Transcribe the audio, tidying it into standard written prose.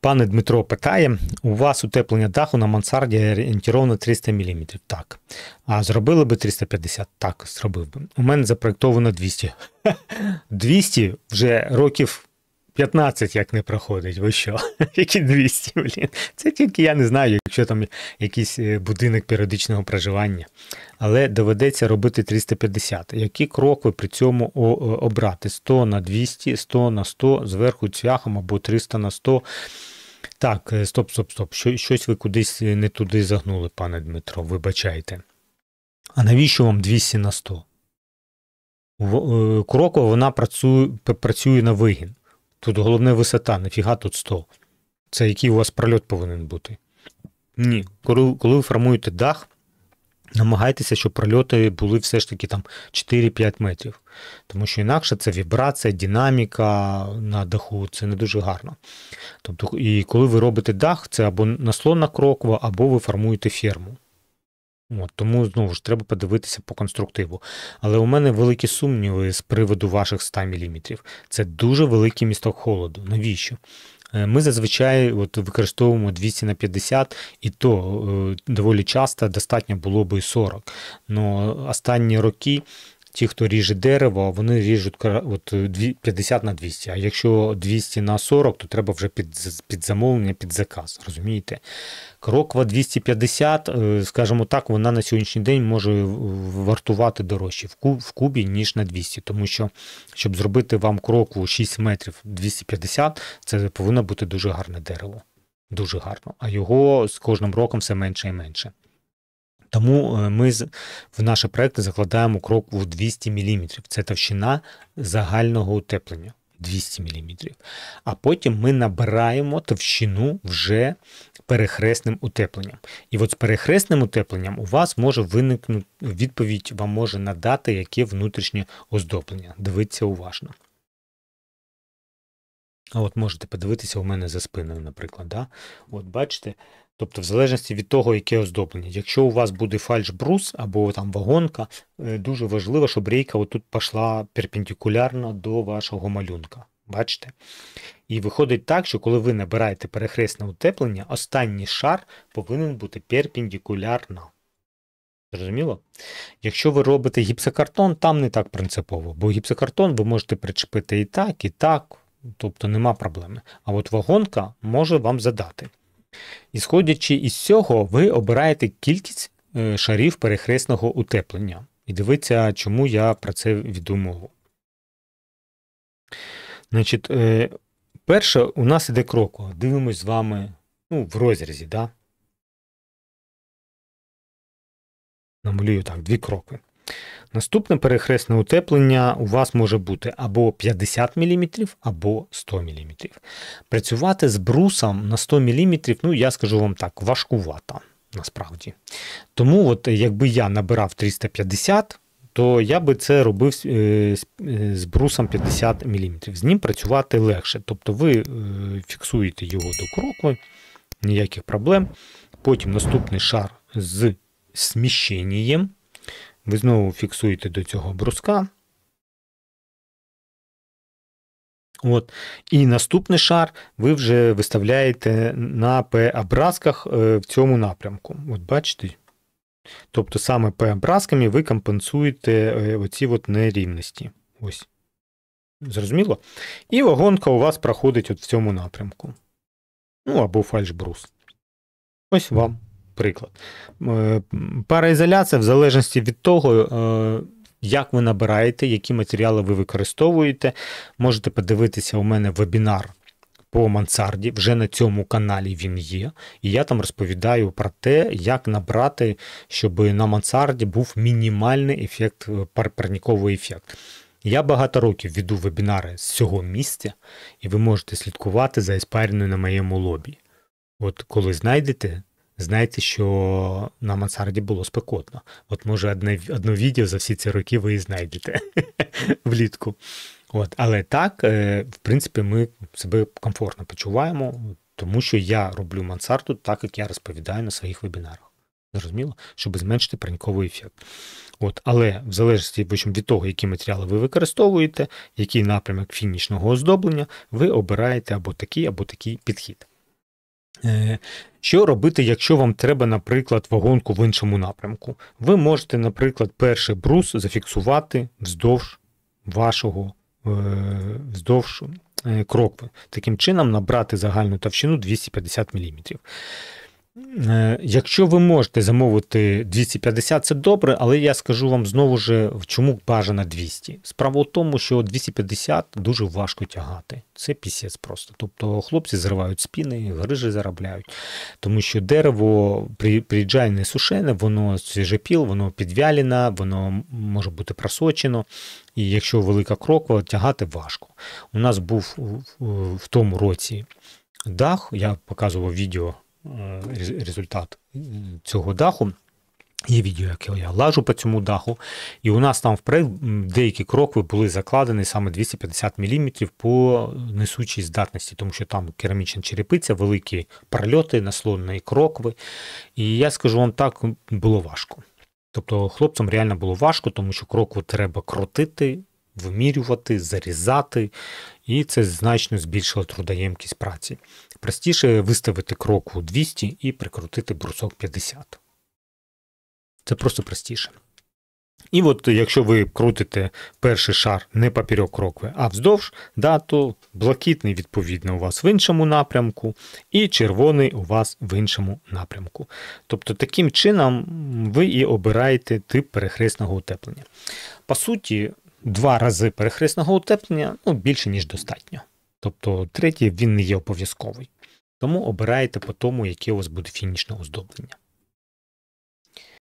Пане Дмитро питає, у вас утеплення даху на мансарді орієнтовно 300 мм. Так. А зробили би 350? Так, зробив би. У мене запроєктовано 200. 200 вже років 15 як не проходить. Ви що? Які 200, блін? Це тільки я не знаю, якщо там якийсь будинок періодичного проживання. Але доведеться робити 350. Який крок ви при цьому обрати? 100 на 200, 100 на 100, зверху цвяхом або 300 на 100. Так, стоп. Щось ви кудись не туди загнули, пане Дмитро, вибачайте. А навіщо вам 200 на 100? Крокова вона працює на вигін. Тут головне висота, нафіга тут 100. Це який у вас прольот повинен бути? Ні, коли ви формуєте дах, намагайтеся, щоб прольоти були все ж таки там 4-5 метрів. Тому що інакше це вібрація, динаміка на даху, це не дуже гарно. Тобто, і коли ви робите дах, це або наслонна кроква, або ви формуєте ферму. Тому, знову ж, треба подивитися по конструктиву. Але у мене великі сумніви з приводу ваших 100 мм. Це дуже великий місток холоду. Навіщо? Ми зазвичай використовуємо 200 на 50, і то доволі часто достатньо було би 40. Но останні роки ті, хто ріже дерево, вони ріжуть 50 на 200. А якщо 200 на 40, то треба вже під замовлення, під заказ. Розумієте? Кроква 250, скажімо так, вона на сьогоднішній день може вартувати дорожче в кубі, ніж на 200. Тому що, щоб зробити вам крокву 6 метрів 250, це повинно бути дуже гарне дерево. Дуже гарно. А його з кожним роком все менше і менше. Тому ми в наші проекти закладаємо крокву 200 мм. Це товщина загального утеплення. 200 мм. А потім ми набираємо товщину вже перехресним утепленням. І от з перехресним утепленням у вас може виникнути, відповідь вам може надати, яке внутрішнє оздоблення. Дивіться уважно. А от можете подивитися у мене за спиною, наприклад. Да? От бачите? Тобто в залежності від того, яке оздоблення. Якщо у вас буде фальш-брус або там вагонка, дуже важливо, щоб рейка отут пішла перпендикулярно до вашого малюнка. Бачите? І виходить так, що коли ви набираєте перехресне утеплення, останній шар повинен бути перпендикулярно. Зрозуміло? Якщо ви робите гіпсокартон, там не так принципово, бо гіпсокартон ви можете причепити і так, тобто нема проблеми. А от вагонка може вам задати. Ісходячи із цього, ви обираєте кількість шарів перехресного утеплення. І дивіться, чому я про це веду мову. Значить, перше, у нас іде кроква. Дивимось з вами в розрізі, да? Намалюю так, 2 крокви. Наступне перехресне утеплення у вас може бути або 50 мм, або 100 мм. Працювати з брусом на 100 мм, я скажу вам так, важкувато, насправді. Тому, от, якби я набирав 350, то я би це робив з брусом 50 мм. З ним працювати легше. Тобто ви фіксуєте його до крокви, ніяких проблем. Потім наступний шар з сміщенням. Ви знову фіксуєте до цього бруска. От. І наступний шар ви вже виставляєте на П-образках в цьому напрямку. От бачите? Тобто саме П-образками ви компенсуєте оці нерівності. Ось. Зрозуміло? І вагонка у вас проходить от в цьому напрямку. Або фальшбрус. Ось вам приклад. Пароізоляція в залежності від того, як ви набираєте, які матеріали ви використовуєте. Можете подивитися у мене вебінар по мансарді, вже на цьому каналі він є. І я там розповідаю про те, як набрати, щоб на мансарді був мінімальний ефект, парниковий ефект. Я багато років веду вебінари з цього місця, і ви можете слідкувати за еспаріною на моєму лобі. От коли знайдете, знайте, що на мансарді було спекотно. От може одне відео за всі ці роки ви і знайдете влітку. От. Але так, в принципі, ми себе комфортно почуваємо, тому що я роблю мансарду так, як я розповідаю на своїх вебінарах. Зрозуміло? Щоб зменшити парниковий ефект. От. Але в залежності від того, які матеріали ви використовуєте, який напрямок фінішного оздоблення, ви обираєте або такий підхід. Що робити, якщо вам треба, наприклад, вагонку в іншому напрямку? Ви можете, наприклад, перший брус зафіксувати вздовж вашого вздовж крокви. Таким чином набрати загальну товщину 250 мм. Якщо ви можете замовити 250, це добре, але я скажу вам знову ж, чому бажано 200. Справа в тому, що 250 дуже важко тягати. Це пісець просто. Тобто хлопці зривають спіни, грижі заробляють. Тому що дерево приїжджає не сушене, воно свіжепіл, воно підвяліне, воно може бути просочено. І якщо велика кроква, тягати важко. У нас був в тому році дах, я показував відео, результат цього даху. Є відео, як я лажу по цьому даху. І у нас там вперед деякі крокви були закладені саме 250 мм по несучій здатності, тому що там керамічна черепиця, великі прольоти, наслонні крокви. І я скажу вам так, було важко. Тобто хлопцям реально було важко, тому що крокву треба крутити, вимірювати, зарізати, і це значно збільшило трудоємкість праці. Простіше виставити крокву 200 і прикрутити брусок 50. Це просто простіше. І от якщо ви крутите перший шар не поперек крокви, а вздовж, то блакитний, відповідно, у вас в іншому напрямку, і червоний у вас в іншому напрямку. Тобто таким чином ви і обираєте тип перехресного утеплення. По суті, 2 рази перехресного утеплення більше, ніж достатньо. Тобто третій, він не є обов'язковий. Тому обираєте по тому, яке у вас буде фінішне оздоблення.